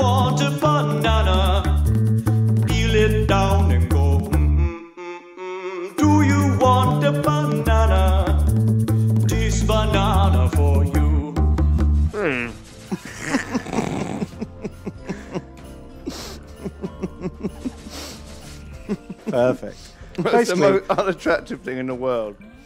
want a banana? Peel it down and go. Do you want a banana? This banana for you. Perfect. That's the most unattractive thing in the world.